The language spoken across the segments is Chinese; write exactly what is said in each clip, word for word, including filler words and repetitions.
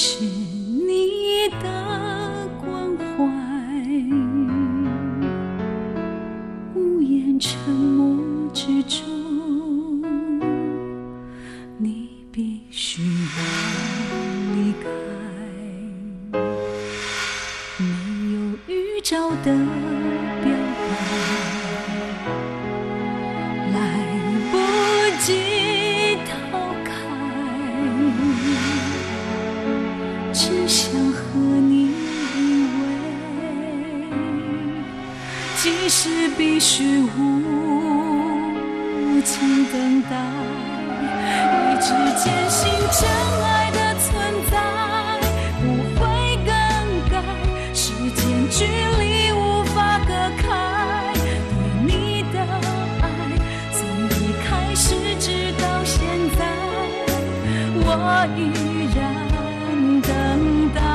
是你的关怀，无言沉默之中，你必须要离开。没有预兆的表白，来不及逃开，只想和你依偎，即使必须无情等待，一直坚信真爱的存在不会更改，时间距离无法隔开，对你的爱从一开始直到现在，我依然等待。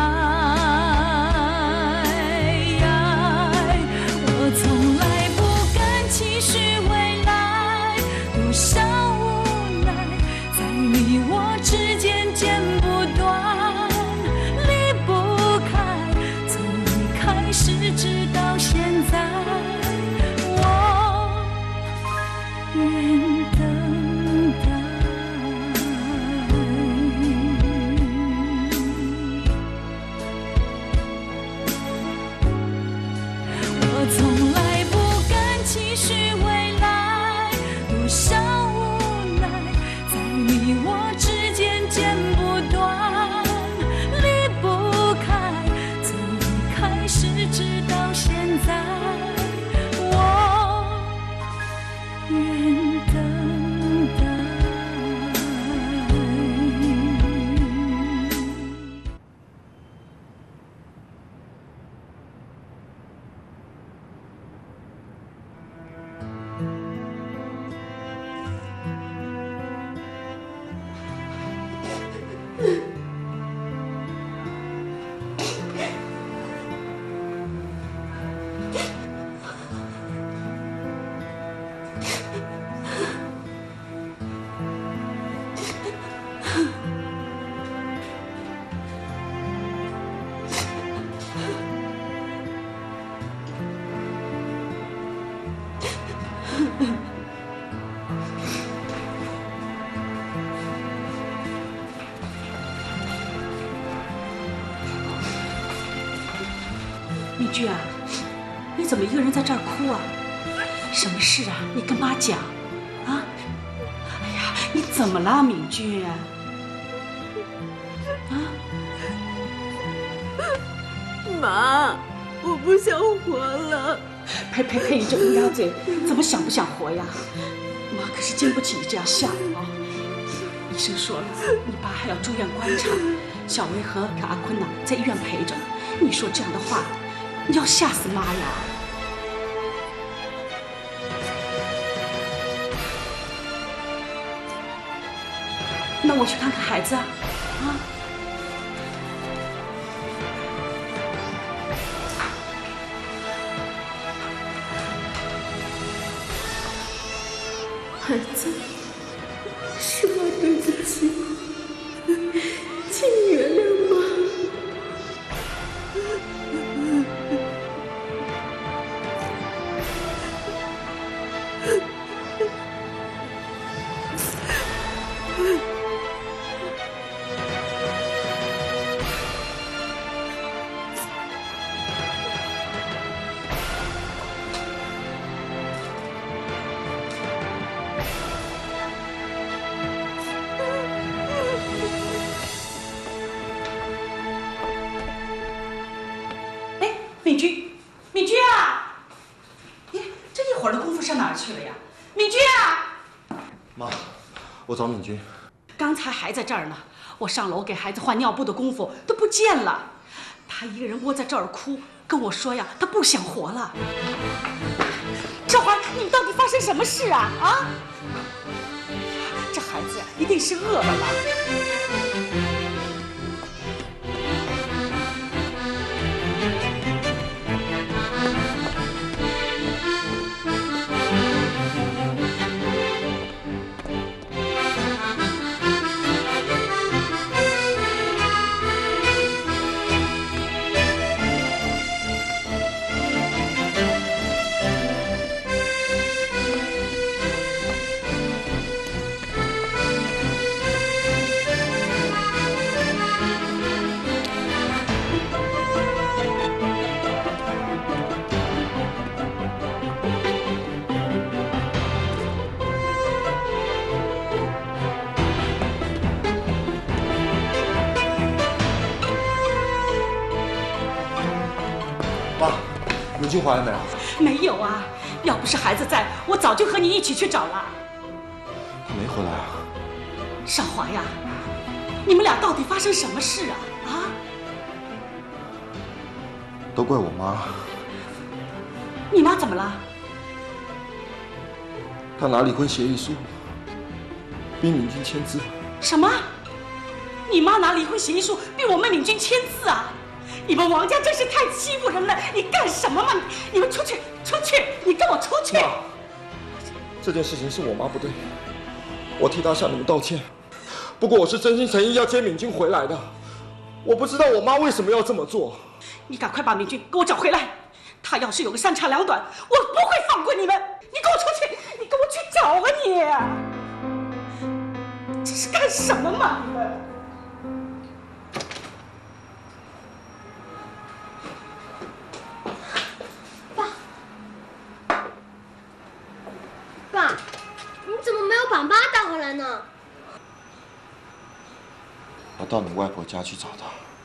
我从来不敢期许未来，多少无奈在你我之间剪不断，离不开，从一开始直到现在，我愿等待。我从来不敢期许未来，多少无奈在你我之间剪不断，离不开，从一开始直到现在，我愿等待。 敏君啊，你怎么一个人在这儿哭啊？什么事啊？你跟妈讲啊！哎呀，你怎么了，敏君？啊？ 妈，我不想活了。 呸呸呸！你这乌鸦嘴，怎么想不想活呀？妈可是经不起你这样想啊！医生说了，你爸还要住院观察，小薇和阿坤呢在医院陪着。你说这样的话，你要吓死妈呀！那我去看看孩子啊！啊！ 孩子，是妈对不起，请你原谅妈。 敏君，敏君啊！你这一会儿的功夫上哪儿去了呀？敏君啊！ 妈，我找敏君。 刚才还在这儿呢，我上楼给孩子换尿布的功夫都不见了。他一个人窝在这儿哭，跟我说呀，他不想活了。这会儿你们到底发生什么事啊？啊！这孩子一定是饿了吧？ 敏君回来没有？ 没有啊，要不是孩子在，我早就和你一起去找了。 他没回来啊。 少华呀，你们俩到底发生什么事啊？啊？ 都怪我妈。 你妈怎么了？ 她拿离婚协议书逼敏君签字。 什么？你妈拿离婚协议书逼我们敏君签字啊？你们王家真是太欺负人了！你干什么嘛？你你们出去，出去！你跟我出去！ 妈，这件事情是我妈不对，我替她向你们道歉。不过我是真心诚意要接敏君回来的，我不知道我妈为什么要这么做。 你赶快把敏君给我找回来！她要是有个三长两短，我不会放过你们！你给我出去！你给我去找啊你！这是干什么嘛你们？ 爸，你怎么没有把妈带回来呢？ 我到你外婆家去找她，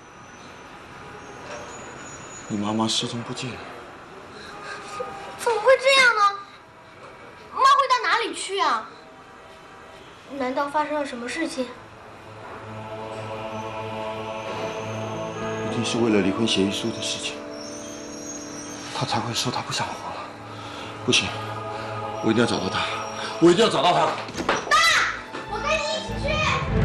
你妈妈失踪不见了。 怎么会这样呢？妈会到哪里去啊？难道发生了什么事情？ 一定是为了离婚协议书的事情，她才会说她不想活了。不行，我一定要找到她，我一定要找到她。 爸，我跟你一起去。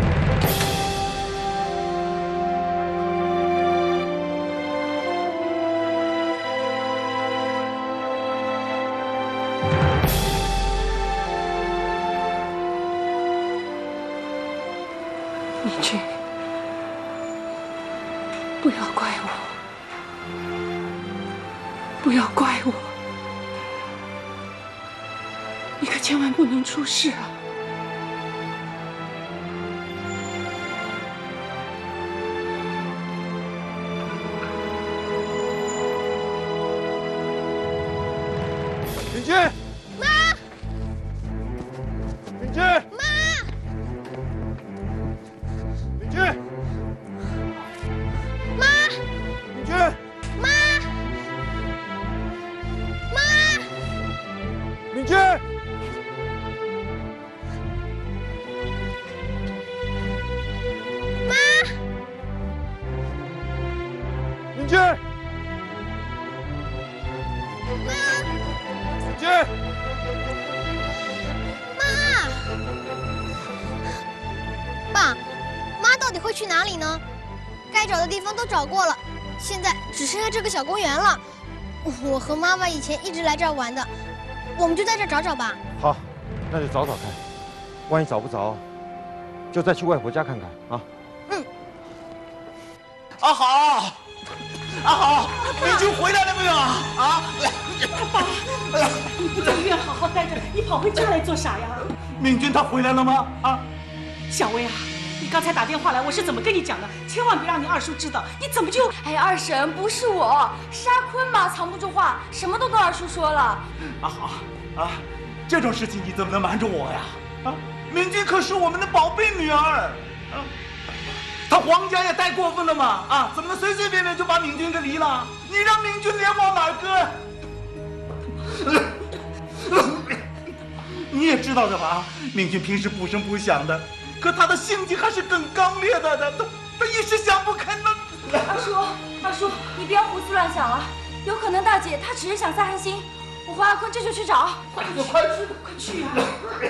敏君，不要怪我，不要怪我，你可千万不能出事啊！ 敏君， 妈， 敏君， 妈， 敏君， 妈， 敏君， 妈，妈， 敏君。敏君， 妈， 敏君， 妈，爸，妈到底会去哪里呢？该找的地方都找过了，现在只剩下这个小公园了。我和妈妈以前一直来这儿玩的，我们就在这儿找找吧。 好，那就找找看，万一找不着，就再去外婆家看看啊。 嗯。 阿好，阿好，敏君回来了没有啊？啊！ 爸，你不在医院好好待着，你跑回家来做啥呀？ 敏君她回来了吗？啊！ 小薇啊，你刚才打电话来，我是怎么跟你讲的？千万别让你二叔知道，你怎么就…… 哎，二婶不是我，是阿坤嘛，藏不住话，什么都跟二叔说了。 阿好啊，这种事情你怎么能瞒着我呀？啊，敏君可是我们的宝贝女儿啊！他皇家也太过分了嘛！啊，怎么能随随便便就把敏君给离了？你让敏君脸往哪儿搁？你也知道的吧？敏君平时不声不响的，可她的性情还是更刚烈的的，她她一时想不开那。 二叔，二叔，你不要胡思乱想了，有可能大姐她只是想散散心。我和阿坤这就去找。 快去，快去， 快去啊！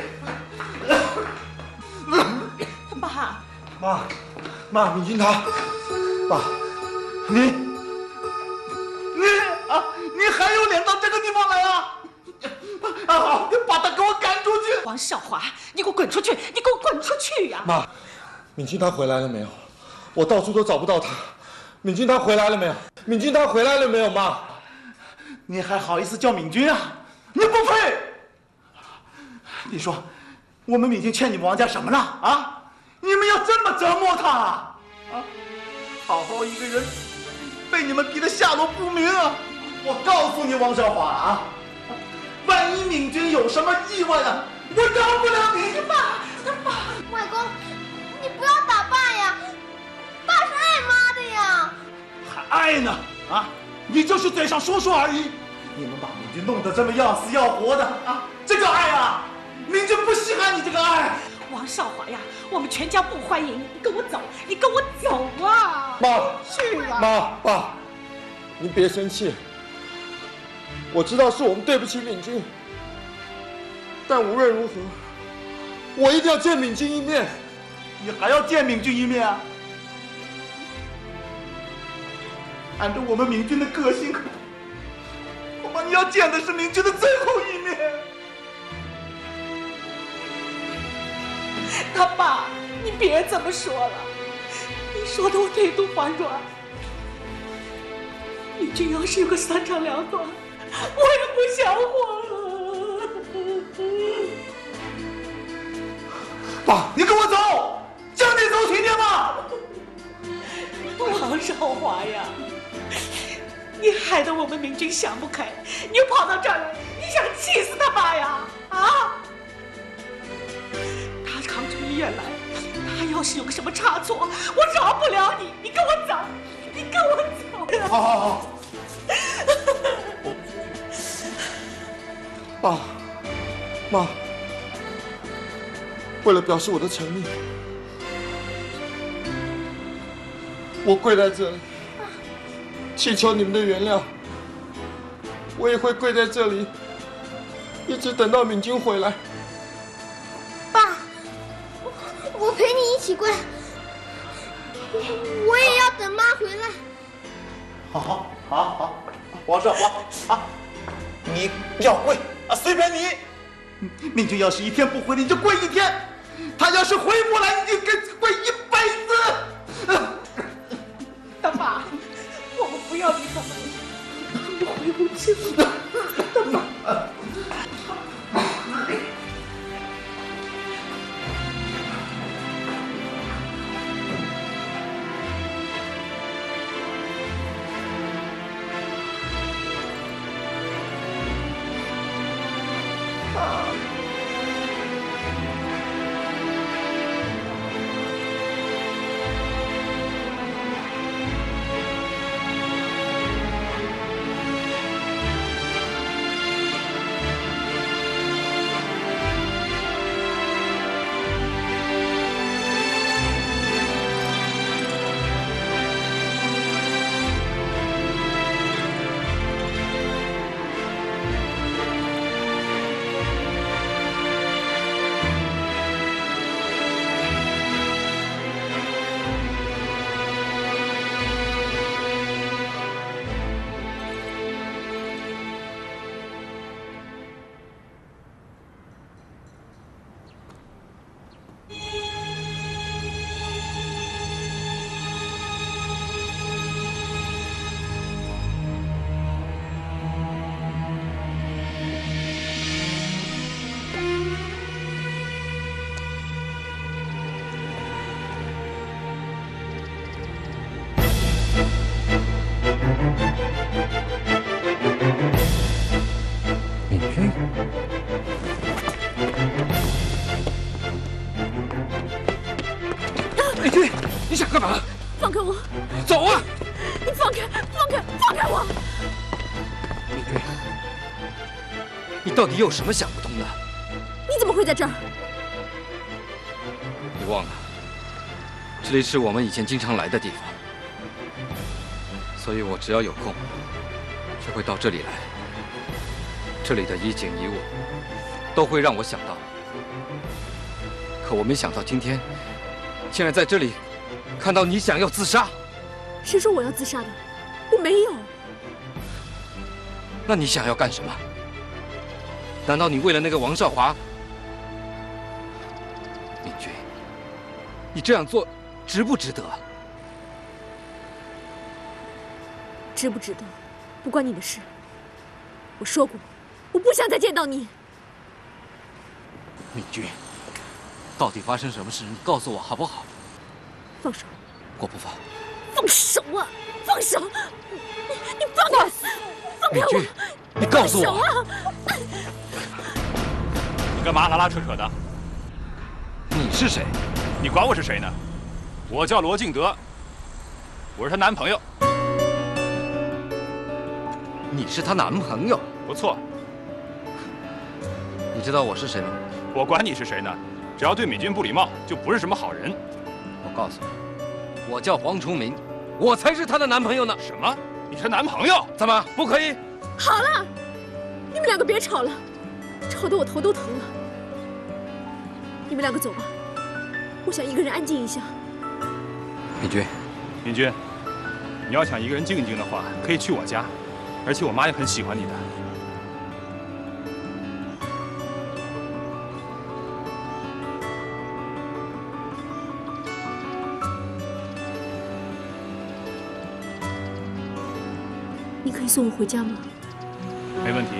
爸， 妈，妈，敏君她，爸， 你，你啊，你还有脸到这个地方来啊？啊好，把他给我赶出去！ 王少华，你给我滚出去！你给我滚出去呀！ 妈，敏君她回来了没有？我到处都找不到她。敏君她回来了没有？敏君她回来了没有？妈， 你还好意思叫敏君啊？你不配！你说，我们敏君欠你们王家什么了啊？你们要这么折磨他啊？啊，好好一个人，被你们逼得下落不明啊！我告诉你，王少华啊，万一敏君有什么意外啊，我饶不了你！ 爸，爸， 外公，你不要打爸呀，爸是爱妈的呀。 还爱呢？啊，你就是嘴上说说而已， 你们把明君弄得这么要死要活的啊！这个爱啊，明君不稀罕你这个爱。 王少华呀，我们全家不欢迎你，你跟我走，你跟我走啊！ 妈， 去啊！ 妈爸，您别生气。我知道是我们对不起敏君，但无论如何，我一定要见敏君一面。 你还要见敏君一面啊？按照我们敏君的个性，恐怕你要见的是敏君的最后一面。 他爸，你别这么说了，你说的我腿都发软。敏君要是有个三长两短，我也不想活了。 爸，你跟我走，叫你走，听见吗？ 王少华呀，你害得我们明君想不开，你又跑到这儿来，你想气死他爸呀？啊！他扛出医院来，他要是有个什么差错，我饶不了你。你跟我走，你跟我走。 好好好。 爸妈，为了表示我的诚意，我跪在这里，祈求你们的原谅。我也会跪在这里，一直等到敏君回来。 爸，我陪你一起跪，我也要等妈回来。 好好好好，王少华啊，你要跪啊，随便你。敏君要是一天不回来，你就跪一天；他要是回不来，你就跟跪一辈子。 大爸，我们不要离他们，我回不去了。大爸。 敏君，你想干嘛？ 放开我！ 走啊！ 你放开，放开，放开我！ 敏君，你到底有什么想不通的？ 你怎么会在这儿？ 你忘了，这里是我们以前经常来的地方，所以我只要有空，就会到这里来。这里的一景一物，都会让我想到。可我没想到今天，竟然在这里看到你想要自杀。 谁说我要自杀的？我没有。 那你想要干什么？难道你为了那个王少华？敏君，你这样做值不值得？ 值不值得，不关你的事。我说过，我不想再见到你。 敏君，到底发生什么事？你告诉我好不好？ 放手！ 我不放。 放手啊！放手！你你放开！放开我！ 你告诉我！ 放手啊！ 你干嘛拉拉扯扯的？ 你是谁？ 你管我是谁呢？我叫罗敬德，我是她男朋友。 你是她男朋友？ 不错。 你知道我是谁吗？ 我管你是谁呢？只要对敏君不礼貌，就不是什么好人。 我告诉你，我叫黄崇明，我才是她的男朋友呢。 什么？你是男朋友？ 怎么不可以？ 好了，你们两个别吵了，吵得我头都疼了。你们两个走吧，我想一个人安静一下。 敏君， 敏君，你要想一个人静一静的话，可以去我家，而且我妈也很喜欢你的。 你可以送我回家吗？ 没问题。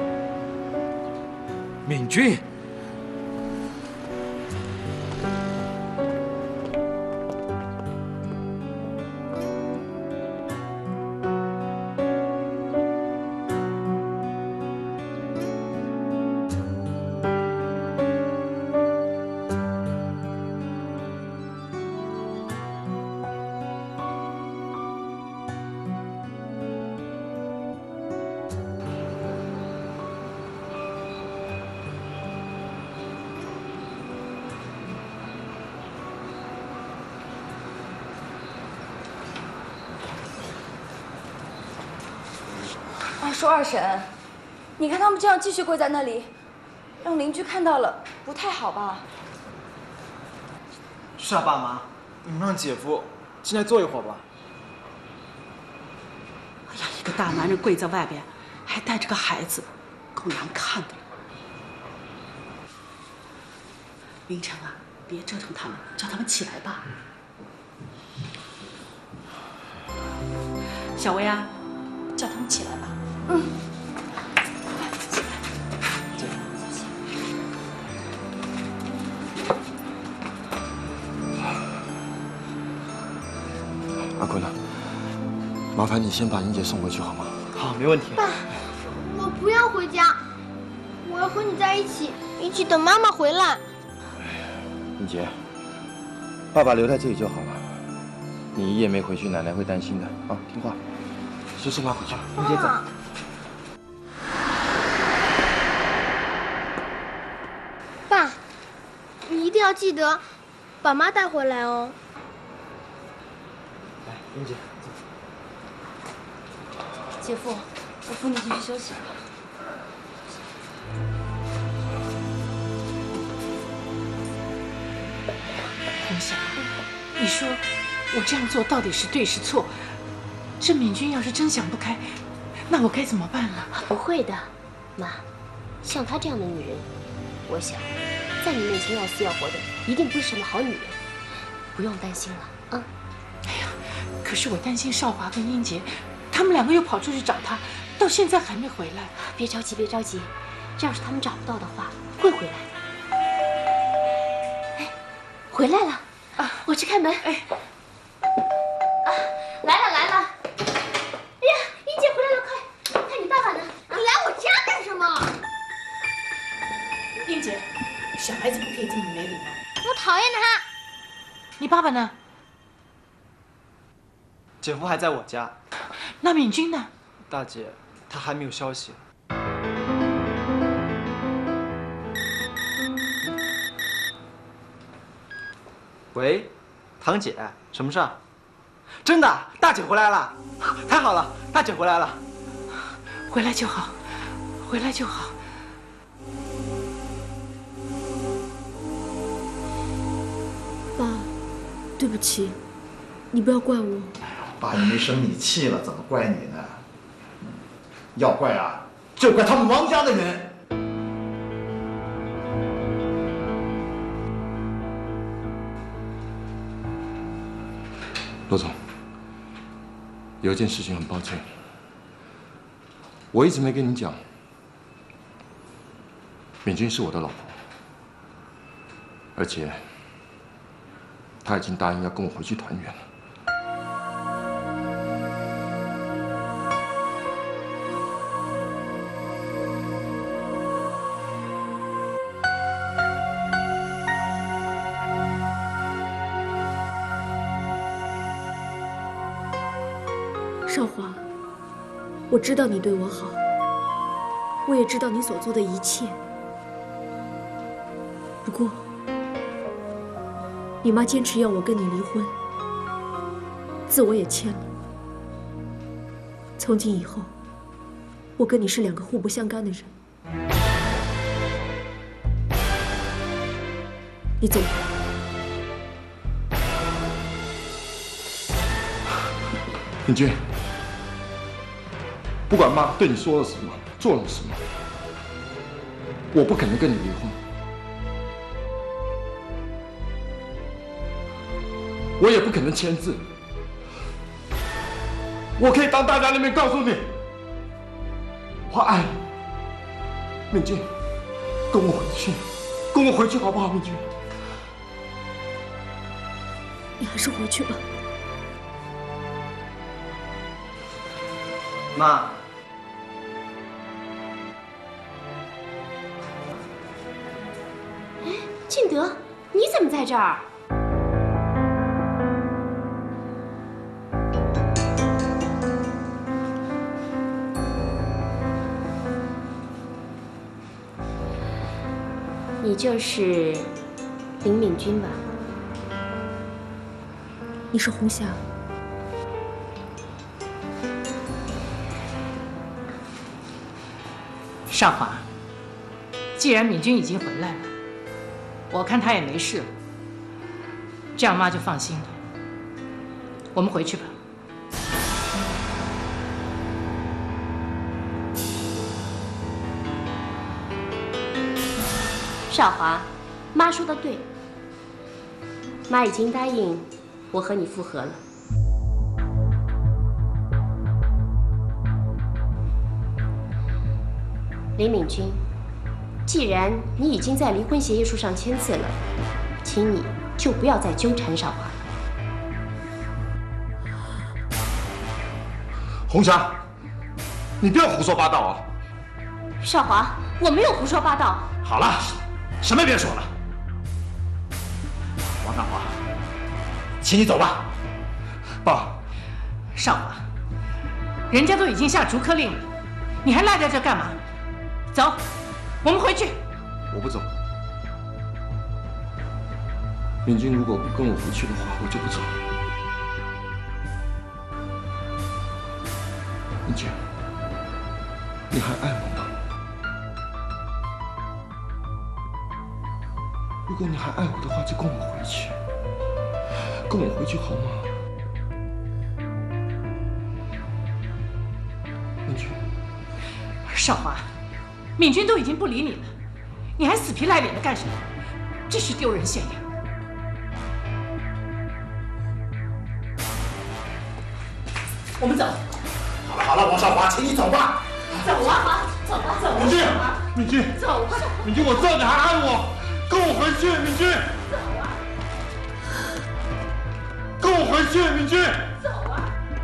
敏君。 说二婶，你看他们这样继续跪在那里，让邻居看到了，不太好吧？ 是啊，爸妈，你们让姐夫进来坐一会儿吧。 哎呀，一个大男人跪在外边，还带着个孩子，够难看的了。明成啊，别折腾他们，叫他们起来吧。小薇啊，叫他们起来吧。嗯。 阿坤啊，麻烦你先把英姐送回去好吗？ 好，没问题。 爸，我不要回家，我要和你在一起，一起等妈妈回来。 英姐，爸爸留在这里就好了。你一夜没回去，奶奶会担心的啊！听话，就送妈回去。英姐走。 爸，你一定要记得把妈带回来哦。 来，英姐，走。 姐夫，我扶你进去休息吧。 红霞，你说我这样做到底是对是错？这敏君要是真想不开，那我该怎么办呢？ 不会的，妈，像她这样的女人，我想在你面前要死要活的，一定不是什么好女人，不用担心了啊。 哎呀，可是我担心少华跟英杰，他们两个又跑出去找他，到现在还没回来。 别着急，别着急，要是他们找不到的话，会回来的。哎，回来了啊！我去开门。哎，啊，来了来了！哎呀，英姐回来了，快看你爸爸呢！ 你来我家干什么？ 英姐，小孩子不可以这么没礼貌。 我讨厌他。 你爸爸呢？ 姐夫还在我家。 那敏君呢？ 大姐，她还没有消息。喂，堂姐，什么事儿？真的，大姐回来了，太好了，大姐回来了。 回来就好，回来就好。 爸，对不起，你不要怪我。 爸也没生你气了，怎么怪你呢？要怪啊，就怪他们王家的人。 罗总，有一件事情很抱歉，我一直没跟你讲，敏君是我的老婆，而且她已经答应要跟我回去团圆了。 少华， 我知道你对我好，我也知道你所做的一切。不过，你妈坚持要我跟你离婚，字我也签了。从今以后，我跟你是两个互不相干的人。你走吧。 敏君，不管妈对你说了什么，做了什么，我不可能跟你离婚，我也不可能签字。我可以当大家那边告诉你，我爱你，敏君，跟我回去，跟我回去好不好，敏君？ 你还是回去吧。 妈， 哎，敬德，你怎么在这儿？你就是林敏君吧？ 你是红霞。 少华，既然敏君已经回来了，我看她也没事了，这样妈就放心了。我们回去吧。 少华，妈说的对，妈已经答应我和你复合了。林敏君，既然你已经在离婚协议书上签字了，请你就不要再纠缠少华了。 红霞，你不要胡说八道啊！ 少华，我没有胡说八道。 好了，什么也别说了。王少华，请你走吧。 爸， 少华，人家都已经下逐客令了，你还赖在这干嘛？走，我们回去。 我不走。敏君如果不跟我回去的话，我就不走。敏君，你还爱我吗？如果你还爱我的话，就跟我回去，跟我回去好吗？敏君， 少华，敏君都已经不理你了，你还死皮赖脸的干什么？真是丢人现眼。我们走。 好了好了，王少华，请你走吧。 走啊，走吧，走吧。 敏君，敏君， 走吧， 敏君，我知道你还爱我，跟我回去，敏君。 走啊， 跟我回去，敏君。 走啊。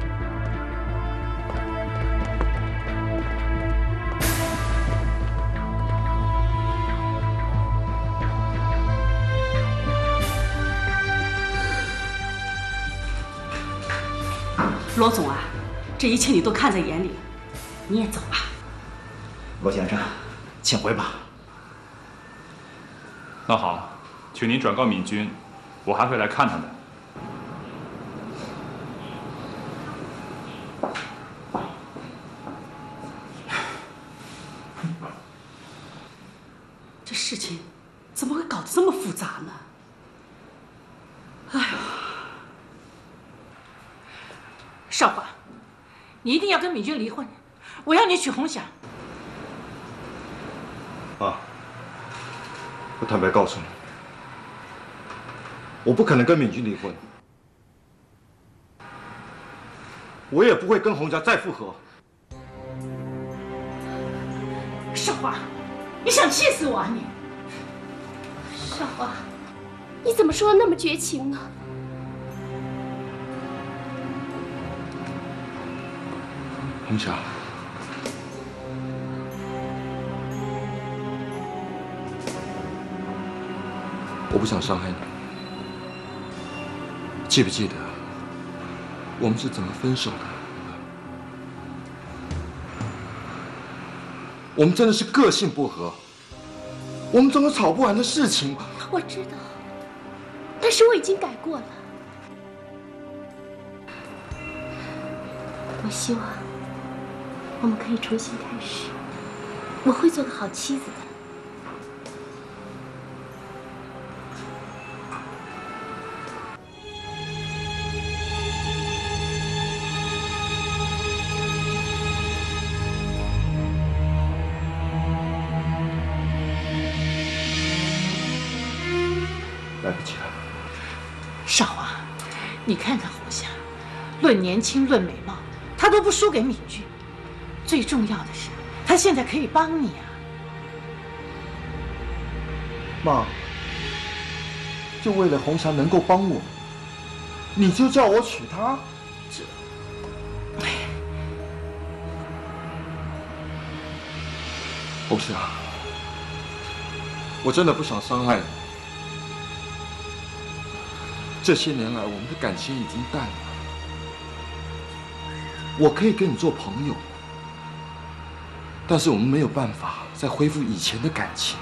罗总啊，这一切你都看在眼里了，你也走吧。 罗先生，请回吧。 那好，请您转告敏君，我还会来看他的。 这事情怎么会搞得这么复杂呢？哎呀！少华，你一定要跟敏君离婚，我要你娶红霞。 爸，我坦白告诉你，我不可能跟敏君离婚，我也不会跟红霞再复合。 少华，你想气死我啊你！ 少华，你怎么说的那么绝情呢？ 红霞，我不想伤害你。记不记得我们是怎么分手的？ 我们真的是个性不合，我们总有吵不完的事情。 我知道，但是我已经改过了。我希望我们可以重新开始，我会做个好妻子的。 来不及了。 少华，你看看红霞，论年轻论美貌，她都不输给敏君。最重要的是，她现在可以帮你啊。 妈，就为了红霞能够帮我，你就叫我娶她？ 这， 红霞，我真的不想伤害你。这些年来，我们的感情已经淡了。我可以跟你做朋友，但是我们没有办法再恢复以前的感情。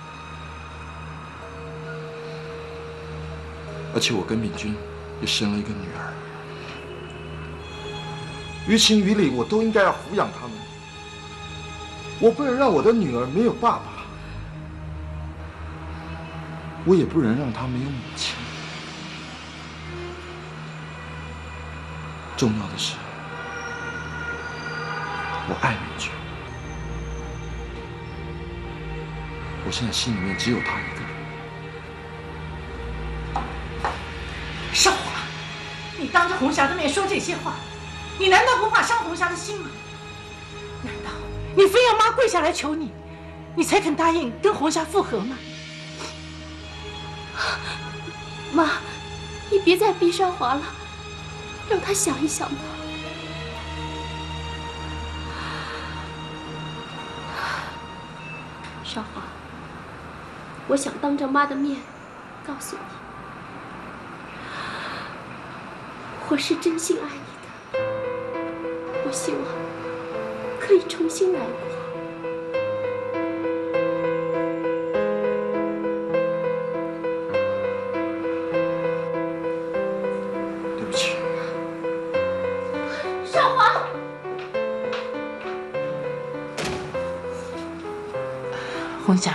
而且我跟敏君也生了一个女儿，于情于理，我都应该要抚养他们。我不能让我的女儿没有爸爸，我也不能让她没有母亲。重要的是，我爱敏君。我现在心里面只有她一个人。 少华，你当着红霞的面说这些话，你难道不怕伤红霞的心吗？难道你非要妈跪下来求你，你才肯答应跟红霞复合吗？ 妈，你别再逼少华了。让他想一想吧。少华，我想当着妈的面告诉你，我是真心爱你的。我希望可以重新来过。 红霞，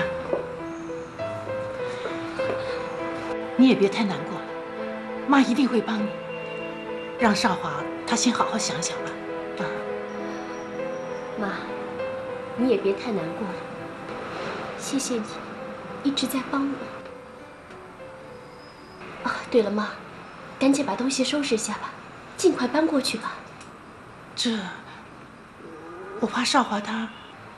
你也别太难过了，妈一定会帮你。让少华他先好好想想吧。啊， 妈，你也别太难过了。谢谢你，一直在帮我。啊，对了，妈，赶紧把东西收拾一下吧，尽快搬过去吧。 这，我怕少华他。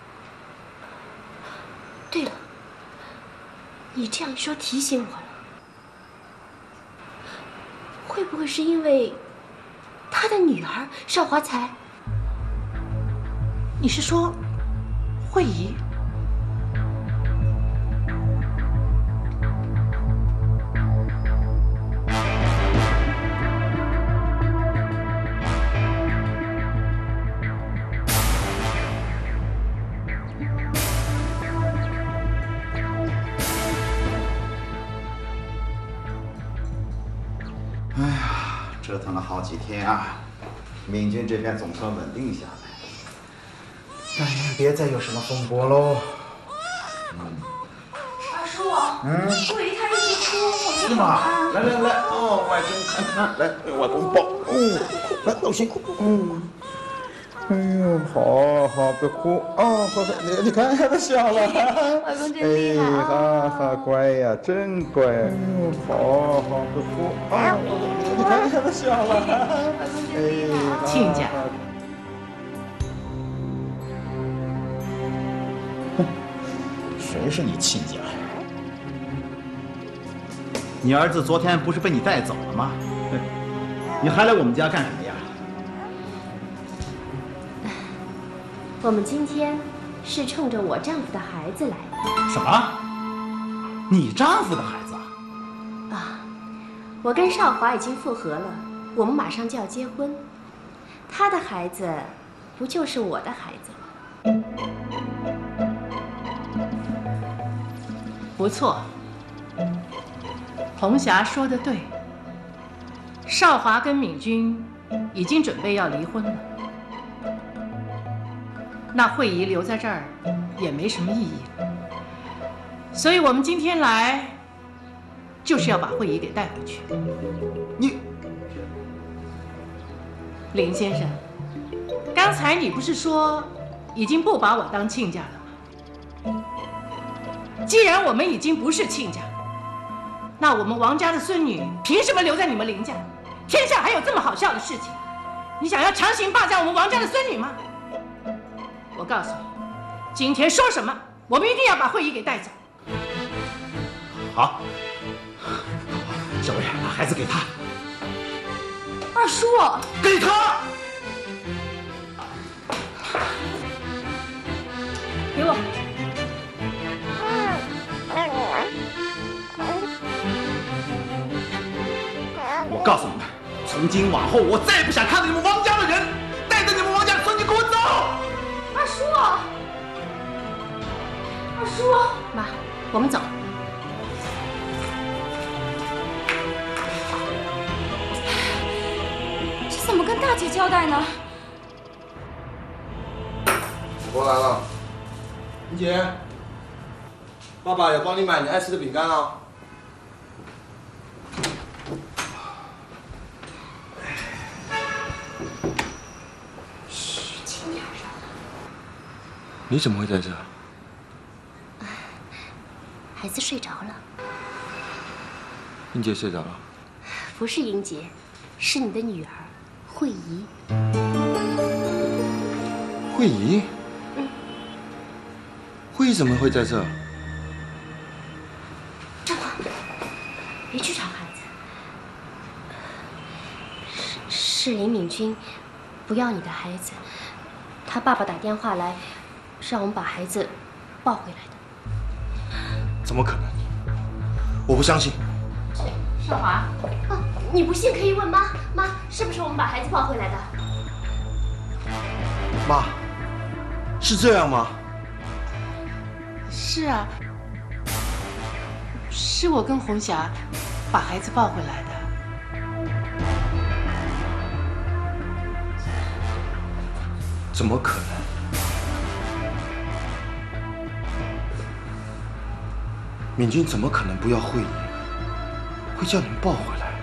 对了，你这样一说提醒我了，会不会是因为他的女儿少华才？ 你是说慧仪？ 折腾了好几天啊，敏君这边总算稳定下来，但愿别再有什么风波喽。 嗯。二叔，嗯，慧仪她一直哭，我是吗？来来来，哦，外公看看，来，外公抱，哦，来，老辛苦，嗯。哎呦，好好，别哭哦，好好，你你看，他笑了， 外公真厉害啊！ 哎，好好乖呀，真乖，哎呦，好好，别哭啊，你看他笑了， 外公真厉害啊！ 亲家， 谁是你亲家呀？你儿子昨天不是被你带走了吗？你还来我们家干什么呀？ 我们今天是冲着我丈夫的孩子来的。 什么？你丈夫的孩子啊？ 啊，我跟少华已经复合了，我们马上就要结婚，他的孩子不就是我的孩子吗？ 不错，红霞说的对，少华跟敏君已经准备要离婚了，那慧仪留在这儿也没什么意义了，所以我们今天来就是要把慧仪给带回去。 你， 林先生，刚才你不是说已经不把我当亲家了吗？既然我们已经不是亲家，那我们王家的孙女凭什么留在你们林家？天下还有这么好笑的事情？你想要强行霸占我们王家的孙女吗？我告诉你，今天说什么，我们一定要把慧仪给带走。 好，小薇，把孩子给他。 二叔， 给他。 给我。 我告诉你们，从今往后，我再也不想看到你们王家的人带着你们王家的孙女给我走。 二叔，二叔， 妈，我们走。 这怎么跟大姐交代呢？ 你过来了，林姐，爸爸有帮你买你爱吃的饼干啊。 你怎么会在这？ 孩子睡着了。 英杰睡着了？ 不是英杰，是你的女儿慧仪。 慧仪？ 嗯。 慧仪怎么会在这？ 赵华，别去吵孩子。是是林敏君不要你的孩子，他爸爸打电话来。让我们把孩子抱回来的。 怎么可能？我不相信。 少华， 哦，你不信可以问妈。妈，是不是我们把孩子抱回来的？ 妈，是这样吗？ 是啊，是我跟红霞把孩子抱回来的。 怎么可能？敏君怎么可能不要慧仪？会叫你们抱回来？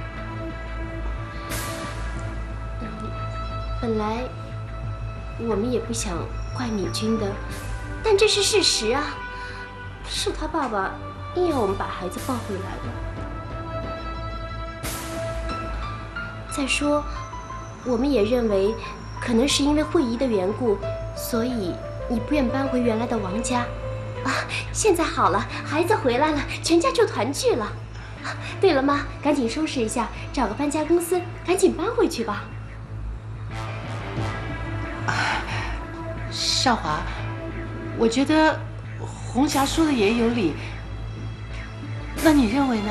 嗯，本来我们也不想怪敏君的，但这是事实啊，是他爸爸硬要我们把孩子抱回来的。再说，我们也认为，可能是因为慧仪的缘故，所以你不愿搬回原来的王家。啊，现在好了，孩子回来了，全家就团聚了。啊，对了，妈，赶紧收拾一下，找个搬家公司，赶紧搬回去吧。 啊，少华，我觉得红霞说的也有理，那你认为呢？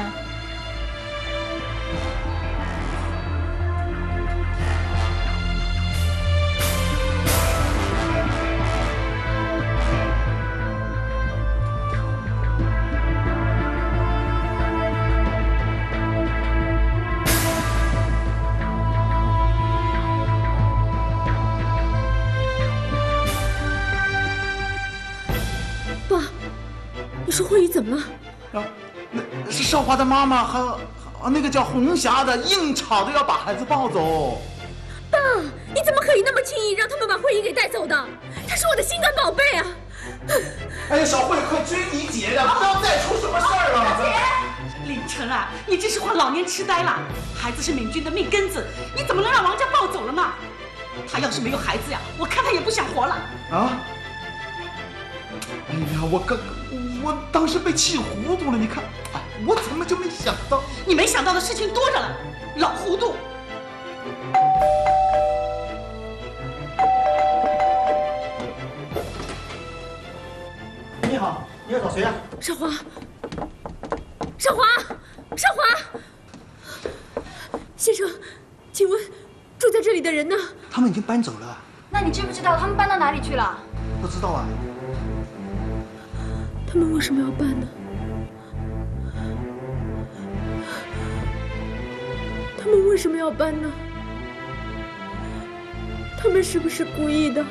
你说慧仪怎么了？ 啊，那是少华的妈妈和和那个叫红霞的硬吵着要把孩子抱走。 爸，你怎么可以那么轻易让他们把慧仪给带走的？她是我的心肝宝贝啊！ 哎呀，小慧，快追你姐呀！不要再出什么事儿了。 姐，林晨啊，你真是患老年痴呆了。孩子是敏君的命根子，你怎么能让王家抱走了呢？他要是没有孩子呀，我看他也不想活了。啊？ 哎呀，我刚我当时被气糊涂了，你看，哎，我怎么就没想到？ 你没想到的事情多着了，老糊涂。 你好，你要找谁呀？ 少华，少华，少华，先生，请问住在这里的人呢？ 他们已经搬走了。 那你知不知道他们搬到哪里去了？ 不知道啊。 他们为什么要搬呢？ 他们为什么要搬呢？他们是不是故意的？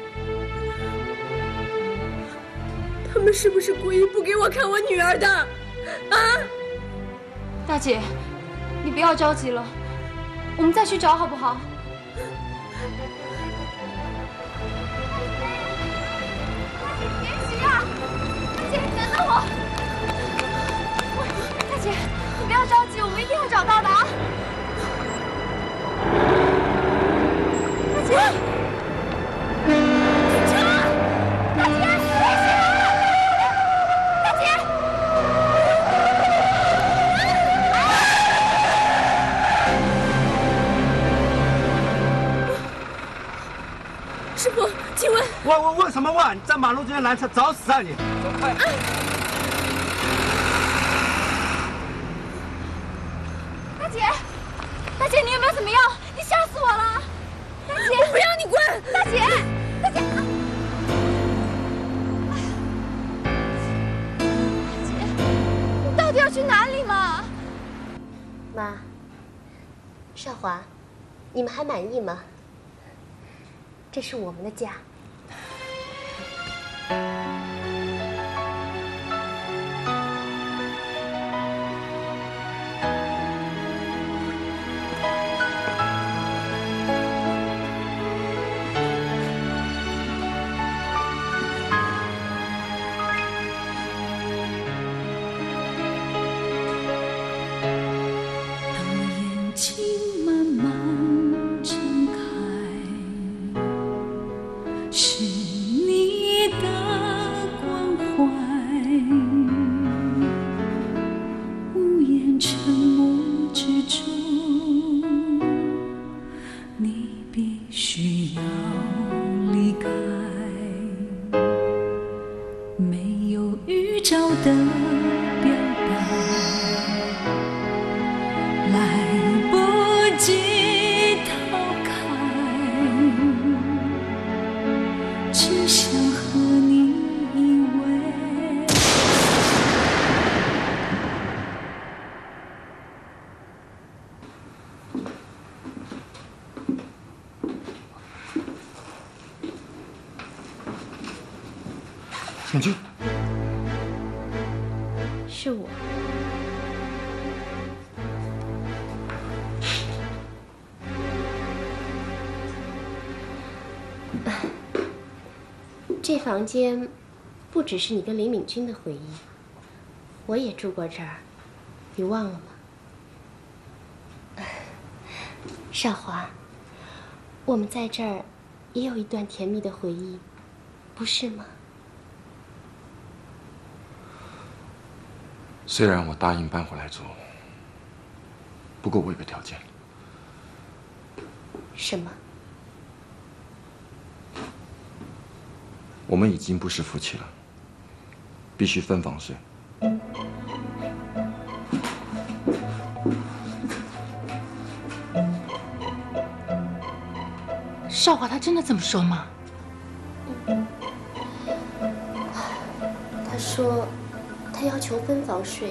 他们是不是故意不给我看我女儿的？啊！ 大姐，你不要着急了，我们再去找好不好？别急啊！大姐，等等我！我，大姐，你不要着急，我们一定会找到的啊！大姐，警察！大姐，危险啊！大姐！ 师傅，请问我我问什么问？你在马路中间拦车，找死啊你！走快！ 大姐，大姐，你有没有怎么样？你吓死我了！大姐， 我不要你滚！ 大姐，大姐，大姐，你到底要去哪里嘛？ 妈，少华，你们还满意吗？这是我们的家。 敏君， 是我。这房间不只是你跟林敏君的回忆，我也住过这儿，你忘了吗？少华，我们在这儿也有一段甜蜜的回忆，不是吗？ 虽然我答应搬回来住，不过我有个条件。 什么？ 我们已经不是夫妻了，必须分房睡。 少华他真的这么说吗？ 他说。他要求分房睡。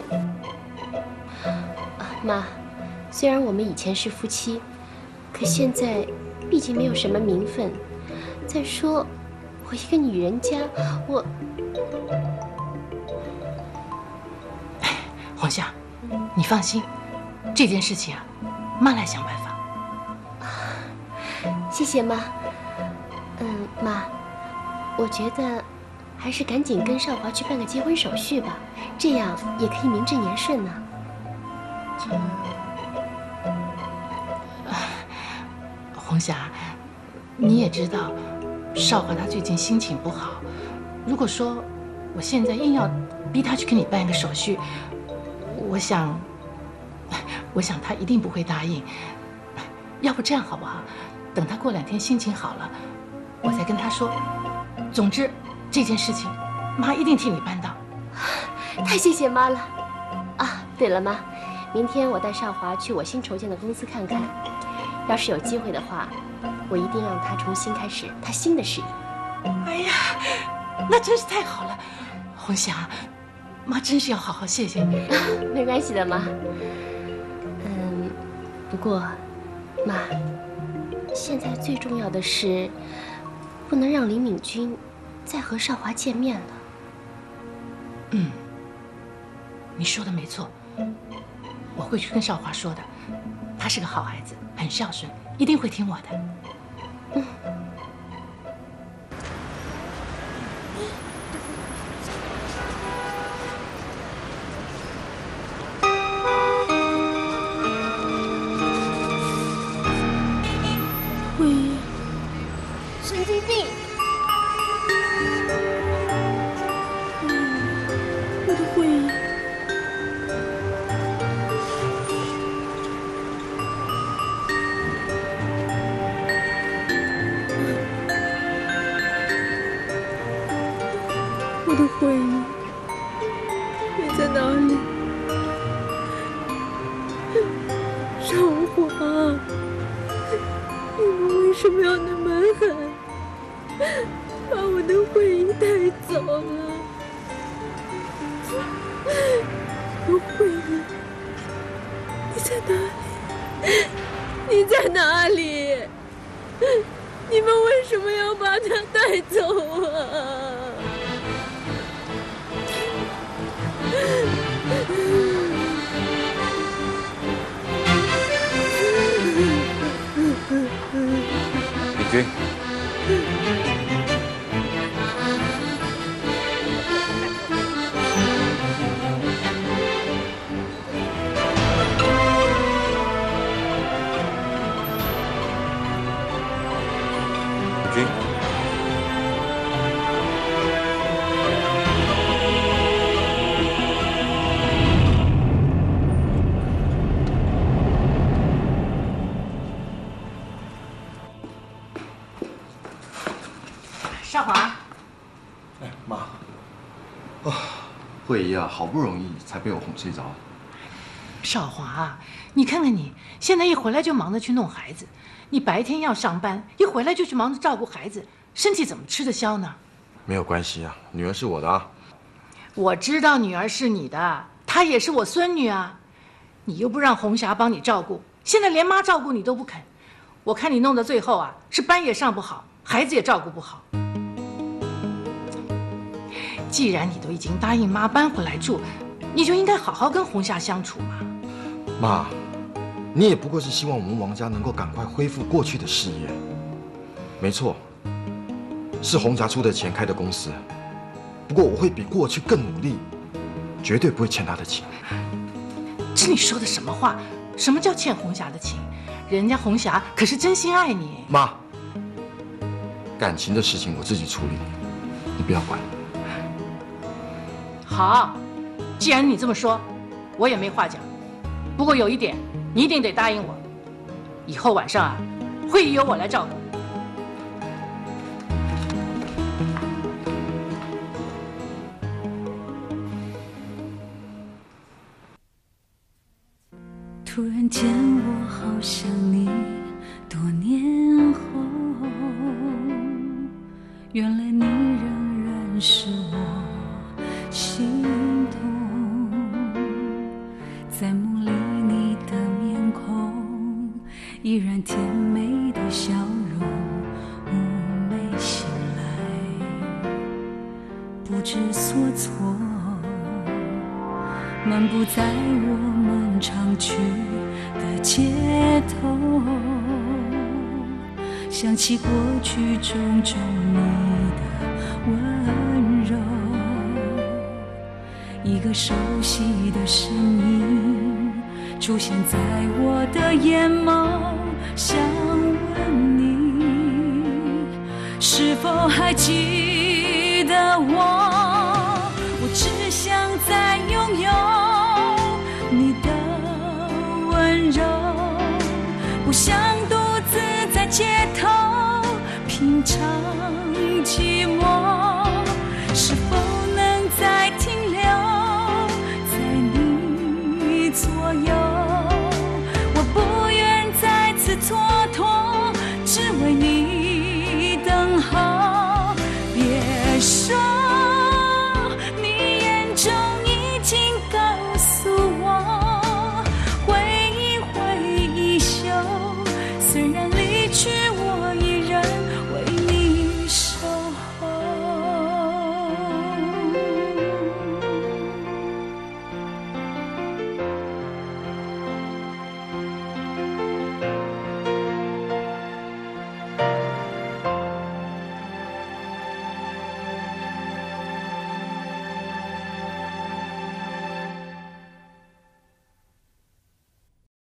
啊，妈，虽然我们以前是夫妻，可现在毕竟没有什么名分。再说，我一个女人家，我…… 黄夏，你放心，这件事情啊，妈来想办法。 谢谢妈。嗯，妈，我觉得还是赶紧跟少华去办个结婚手续吧。这样也可以名正言顺呢。 这，红霞，你也知道，少华他最近心情不好。如果说我现在硬要逼他去给你办一个手续，我想，我想他一定不会答应。要不这样好不好？等他过两天心情好了，我再跟他说。总之，这件事情，妈一定替你办到。 太谢谢妈了，啊，对了妈，明天我带少华去我新筹建的公司看看，要是有机会的话，我一定让他重新开始他新的事业。 哎呀，那真是太好了，红霞，妈真是要好好谢谢你。 没关系的妈，嗯， 不过，妈，现在最重要的是，不能让林敏君再和少华见面了。 嗯，你说的没错，我会去跟少华说的。他是个好孩子，很孝顺，一定会听我的。嗯。 神经病！ 我的慧仪，我的慧仪，你在哪里？少华，你们为什么要那么狠？ 把我的慧仪带走了，我慧仪，你在哪里？你在哪里？你们为什么要把她带走啊？ 敏君。 君， 少华， 哎，妈，啊，慧仪啊，好不容易才被我哄睡着。 少华，你看看你，现在一回来就忙着去弄孩子。 你白天要上班，一回来就去忙着照顾孩子，身体怎么吃得消呢？ 没有关系啊，女儿是我的啊。 我知道女儿是你的，她也是我孙女啊。你又不让红霞帮你照顾，现在连妈照顾你都不肯。我看你弄到最后啊，是班也上不好，孩子也照顾不好。既然你都已经答应妈搬回来住，你就应该好好跟红霞相处嘛。 妈。 你也不过是希望我们王家能够赶快恢复过去的事业。没错，是红霞出的钱开的公司，不过我会比过去更努力，绝对不会欠她的情。 这你说的什么话？什么叫欠红霞的情？人家红霞可是真心爱你。 妈，感情的事情我自己处理，你不要管。 好，既然你这么说，我也没话讲。不过有一点。 你一定得答应我，以后晚上啊，慧仪由我来照顾。 突然间，我好想你，多年后，原来你仍然是我心痛，在梦里你的。 依然甜美的笑容，妩媚醒来，不知所措，漫步在我们常去的街头，想起过去种种你的温柔，一个熟悉的身影出现在我的眼眸。 想问你，是否还记得我？我只想再拥有你的温柔，不想独自在街头品尝寂寞。是否能再停留在你左右？ 蹉